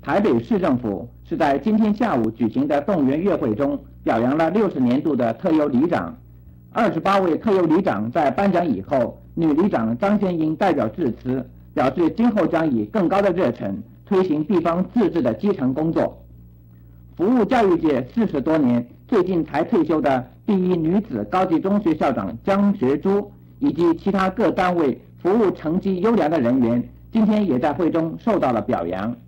台北市政府是在今天下午举行的动员月会中表扬了60年度的特优里长。28位特优里长在颁奖以后，女里长张先英代表致辞，表示今后将以更高的热忱推行地方自治的基层工作。服务教育界40多年，最近才退休的第一女子高级中学校长江学珠，以及其他各单位服务成绩优良的人员，今天也在会中受到了表扬。